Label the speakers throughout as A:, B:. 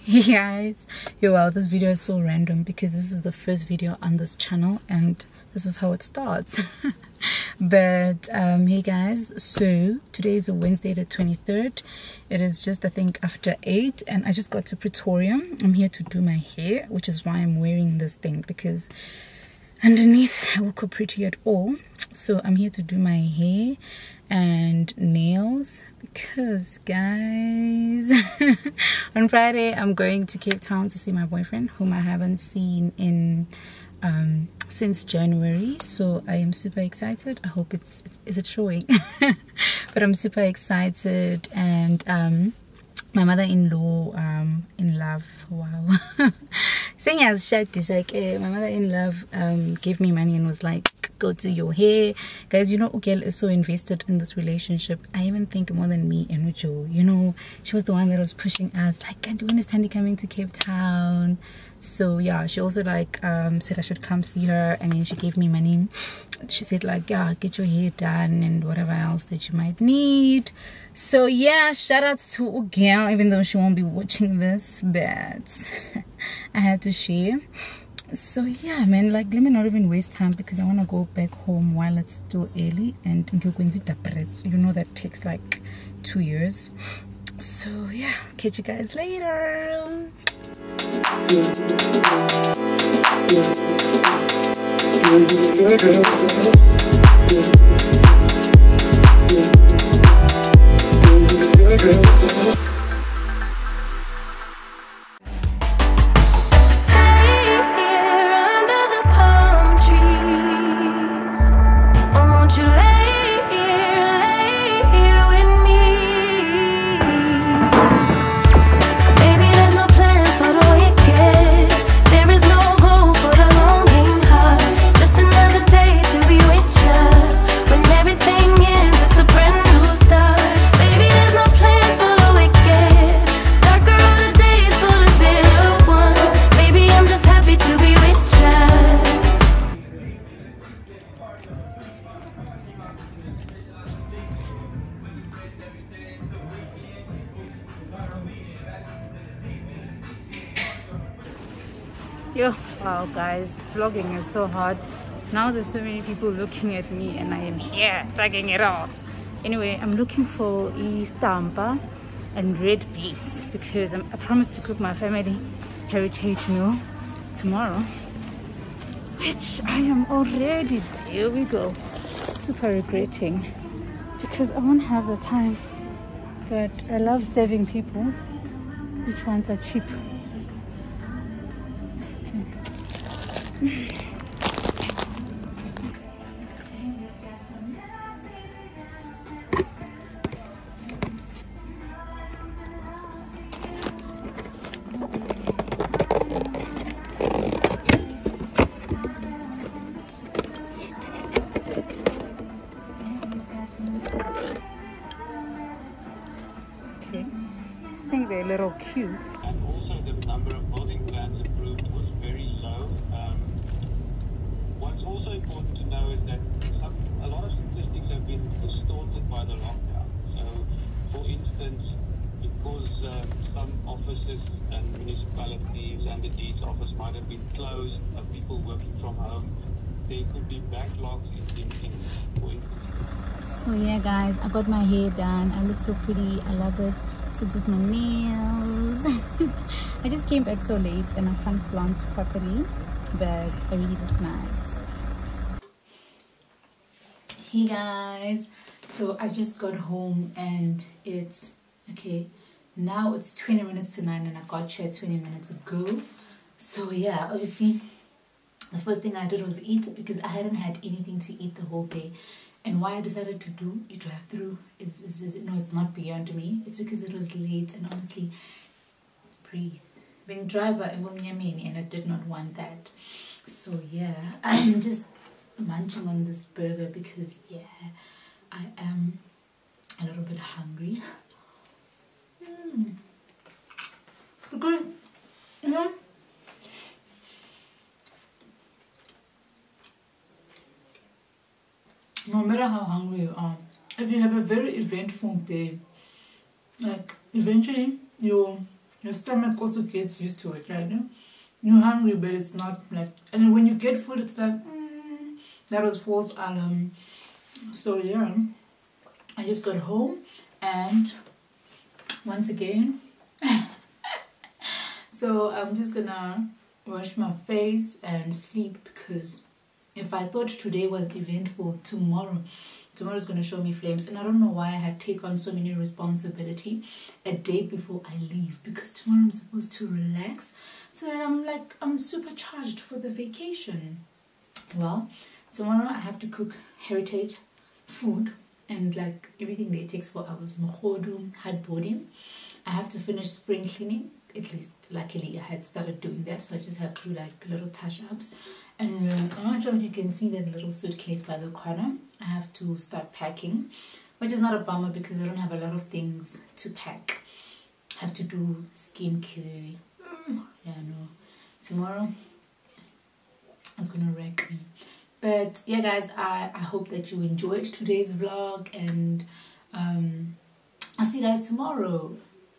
A: Hey guys, yo, wow, this video is so random because this is the first video on this channel and this is how it starts. But hey guys, so today is a Wednesday the 23rd. It is just, I think, after 8 and I just got to Pretoria. I'm here to do my hair, which is why I'm wearing this thing, because underneath I won't look pretty at all. So I'm here to do my hair and nails because, guys, on Friday I'm going to Cape Town to see my boyfriend, whom I haven't seen in since January. So I am super excited. I hope it's showing? But I'm super excited. And my mother-in-law in love, wow. Saying as shit is like my mother-in-law gave me money and was like, go do your hair. Guys, you know, Ugel is so invested in this relationship. I even think more than me and Ujo. You know, she was the one that was pushing us, like, can't you understand coming to Cape Town? So yeah, she also like said I should come see her, and then she gave me money. She said like, yeah, get your hair done and whatever else that you might need. So yeah, shout out to Ugel, even though she won't be watching this, but I had to share. So yeah, man, like, let me not even waste time because I want to go back home while it's still early, and you know that takes like 2 years. So yeah, catch you guys later. Yo, wow guys, vlogging is so hard. Now there's so many people looking at me and I am here dragging it out. Anyway, I'm looking for istampa and red beets because I promised to cook my family heritage meal tomorrow, which I am already, here we go, super regretting because I won't have the time. But I love serving people. Which ones are cheap? Okay, I think they're a little cute.
B: And also the number of building plans approved was very low. What's also important to know is that a lot of statistics have been distorted by the lockdown. So, for instance, because some offices and municipalities and the deeds office might have been closed, people working from home, there could be backlogs in for instance.
A: So yeah guys, I got my hair done. I look so pretty. I love it. So did my nails. I just came back so late and I can't flaunt properly, but I really look nice. Hey guys, so I just got home and it's okay, now it's 20 minutes to 9 and I got here 20 minutes ago. So yeah, obviously the first thing I did was eat because I hadn't had anything to eat the whole day. And why I decided to do a drive-through is no, it's not beyond me. It's because it was late and honestly, breathe. Being driver and I did not want that. So yeah, I'm just munching on this burger because yeah, I am a little bit hungry. Because you know, no matter how hungry you are, if you have a very eventful day, like eventually your your stomach also gets used to it, right? You're hungry, but it's not like, and when you get food, it's like, that was false alarm. So yeah, I just got home and once again, so I'm just gonna wash my face and sleep, because if I thought today was eventful, tomorrow's gonna show me flames. And I don't know why I had taken on so many responsibility a day before I leave, because tomorrow I'm supposed to relax so that I'm supercharged for the vacation. Well, tomorrow I have to cook heritage food, and like everything there takes 4 hours. Mohodu, hardboarding. I have to finish spring cleaning. At least luckily I had started doing that, so I just have to like little touch-ups. And I'm not sure if you can see that little suitcase by the corner. I have to start packing, which is not a bummer because I don't have a lot of things to pack. I have to do skincare. Yeah, no. Tomorrow is gonna wreck me. But yeah, guys, I hope that you enjoyed today's vlog, and I'll see you guys tomorrow.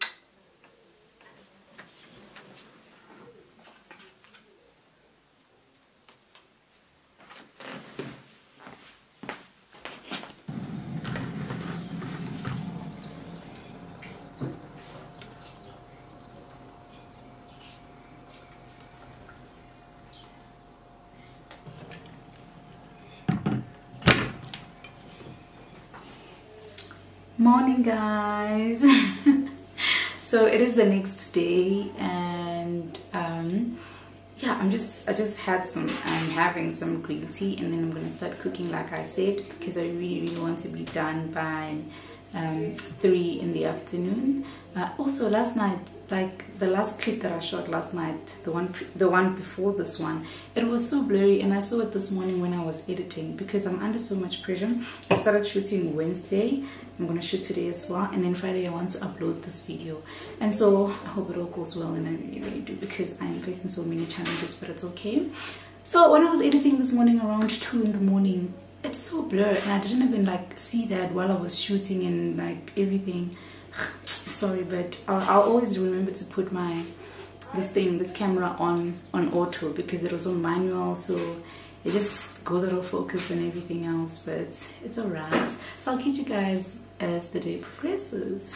A: Morning, guys. So it is the next day, and yeah, I just had some, I'm having some green tea, and then I'm gonna start cooking like I said, because I really want to be done by 3 in the afternoon. Also last night, like the last clip that I shot last night, the one before this one, it was so blurry, and I saw it this morning when I was editing, because I'm under so much pressure. I started shooting Wednesday, I'm gonna shoot today as well, and then Friday I want to upload this video, and so I hope it all goes well, and I really do, because I'm facing so many challenges, but it's okay. So when I was editing this morning around 2 in the morning, it's so blurred, and I didn't even like see that while I was shooting and like everything. Sorry, but I'll always remember to put this camera on auto, because it was on manual, so it just goes out of focus and everything else, but it's alright. So I'll catch you guys as the day progresses.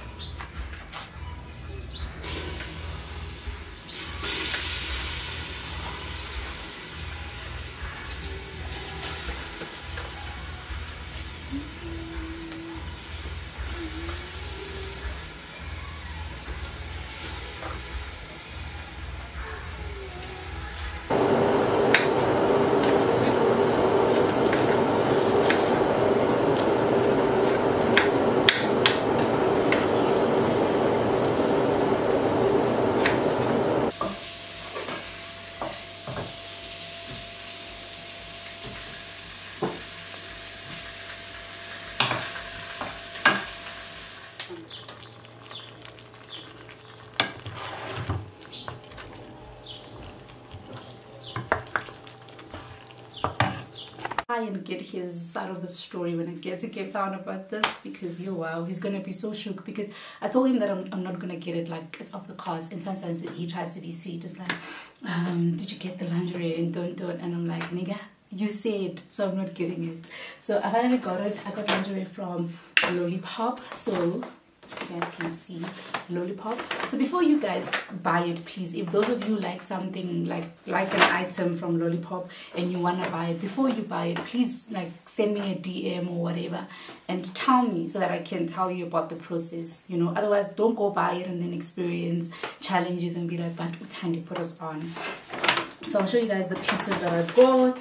A: And get his side of the story when I get to Cape Town about this, because wow, he's gonna be so shook, because I told him that I'm not gonna get it, like it's off the cards, and sometimes he tries to be sweet. It's like, did you get the lingerie, and don't, and I'm like, nigga, you said, so I'm not getting it. So I finally got it. I got lingerie from Lollipop, so you guys can see Lollipop. So before you guys buy it, please, if those of you like something like an item from Lollipop and you want to buy it, before you buy it, please like send me a DM or whatever and tell me, so that I can tell you about the process, you know. Otherwise, don't go buy it and then experience challenges and be like, but what time to put us on. So I'll show you guys the pieces that I got.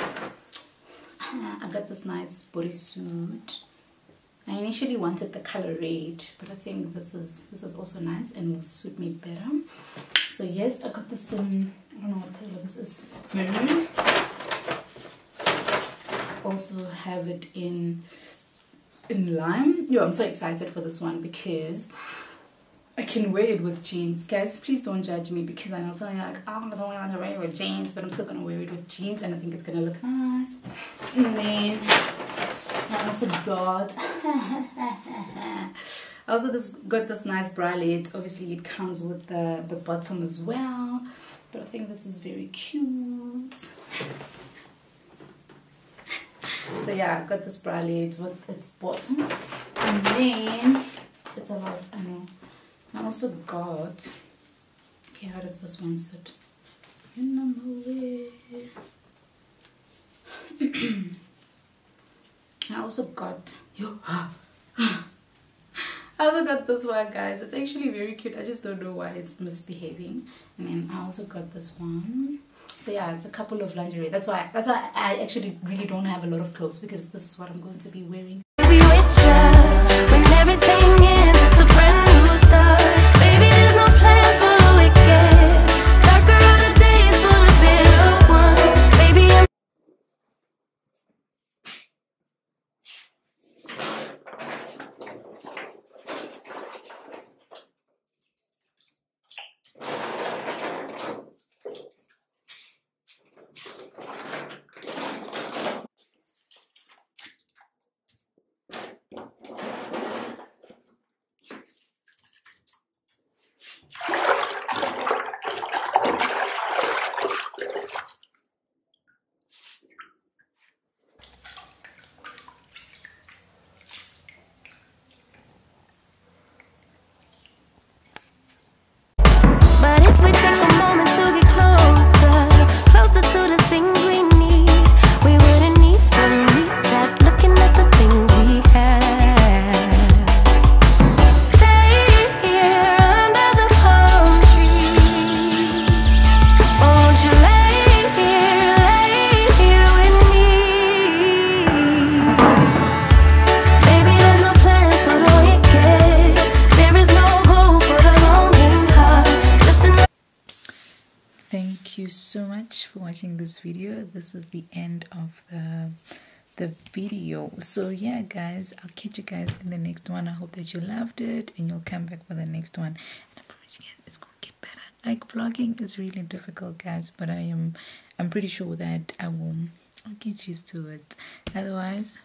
A: I got this nice bodysuit. I initially wanted the color red, but I think this is also nice and will suit me better. So yes, I got this I don't know what color this is, maroon. Also have it in lime. Yo, I'm so excited for this one because I can wear it with jeans. Guys, please don't judge me, because I know something like, oh, I don't want to wear it with jeans, but I'm still gonna wear it with jeans, and I think it's gonna look nice. And then I also got I also got this nice bralette. Obviously it comes with the bottom as well, but I think this is very cute. So yeah, I got this bralette with its bottom, and then it's a lot, I know. I also got, okay, how does this one sit? In my way. I also got I also got this one, guys. It's actually very cute. I just don't know why it's misbehaving. And then I also got this one. So yeah, it's a couple of lingerie. That's why I actually really don't have a lot of clothes, because this is what I'm going to be wearing.
C: Be richer when everything ends. It's a brand new start. Baby, there's no plan for the wicked. Darker are the days for the bitter ones. Baby, I'm But if we take a moment to get closer, closer to the things we need, we wouldn't need that. Looking at the things we have. Stay here under the palm trees. Won't you lay here with me? Baby, there's no plan for the wicked. There is no goal for the longing heart. Just enough.
A: Thank you so much for watching this video. This is the end of the video. So yeah, guys, I'll catch you guys in the next one. I hope that you loved it and you'll come back for the next one. And I promise you, it's gonna get better. Like, vlogging is really difficult, guys, but I'm pretty sure that I'll get used to it. Otherwise,